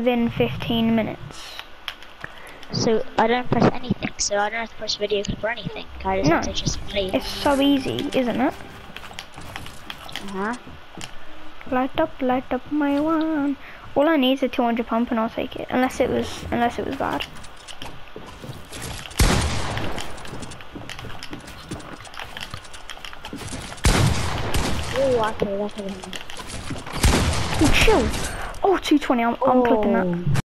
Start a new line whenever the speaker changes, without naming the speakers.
within 15 minutes.
So I don't press anything, so I don't have to press video clip or anything. I just have to just play.
It's so easy, isn't it? Light up my one. All I need is a 200 pump and I'll take it. Unless it was bad.
Oh, okay, that's
Oh, chill. Oh, 220. I'm clipping that.